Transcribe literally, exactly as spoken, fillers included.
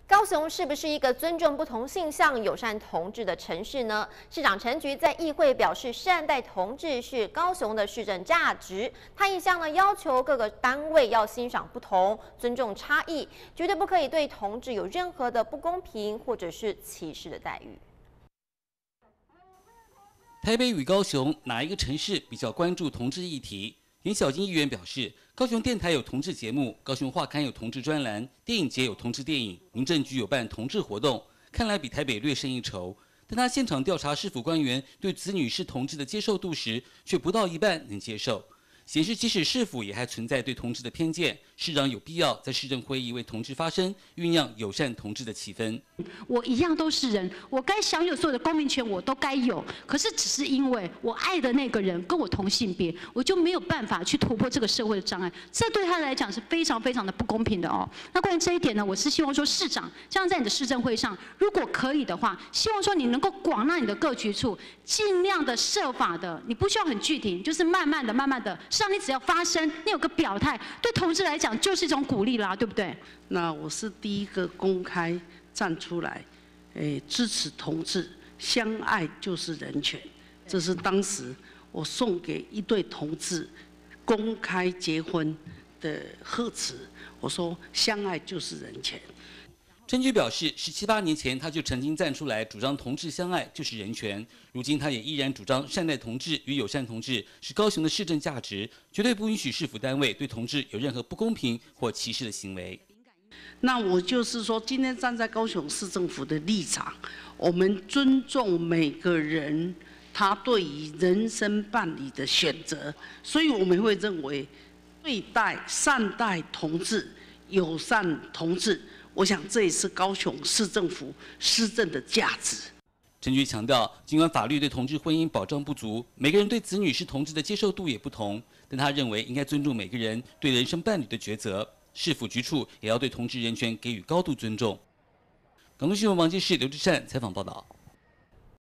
高雄是不是一个尊重不同性向、友善同志的城市呢？市长陈菊在议会表示，善待同志是高雄的市政价值。他一向呢要求各个单位要欣赏不同、尊重差异，绝对不可以对同志有任何的不公平或者是歧视的待遇。 台北与高雄哪一个城市比较关注同志议题？严小金议员表示，高雄电台有同志节目，高雄画刊有同志专栏，电影节有同志电影，民政局有办同志活动，看来比台北略胜一筹。但他现场调查市府官员对子女是同志的接受度时，却不到一半能接受，显示即使市府也还存在对同志的偏见，市长有必要在市政会议为同志发声，酝酿友善同志的气氛。 我一样都是人，我该享有所有的公民权，我都该有。可是只是因为我爱的那个人跟我同性别，我就没有办法去突破这个社会的障碍，这对他来讲是非常非常的不公平的哦。那关于这一点呢，我是希望说市长，这样在你的市政会上，如果可以的话，希望说你能够广纳你的各局处，尽量的设法的，你不需要很具体，就是慢慢的、慢慢的，实际上你只要发声，你有个表态，对同志来讲就是一种鼓励啦，对不对？ 那我是第一个公开站出来，诶，支持同志，相爱就是人权。这是当时我送给一对同志公开结婚的贺词。我说，相爱就是人权。 陈菊表示，十七八年前他就曾经站出来主张同志相爱就是人权，如今他也依然主张善待同志与友善同志是高雄的市政价值，绝对不允许市府单位对同志有任何不公平或歧视的行为。 那我就是说，今天站在高雄市政府的立场，我们尊重每个人他对于人生伴侣的选择，所以我们会认为对待善待同志、友善同志，我想这也是高雄市政府施政的价值。 陈菊强调，尽管法律对同志婚姻保障不足，每个人对子女是同志的接受度也不同，但他认为应该尊重每个人对人生伴侣的抉择。市府局处也要对同志人权给予高度尊重。港都新闻王金士、刘志善采访报道。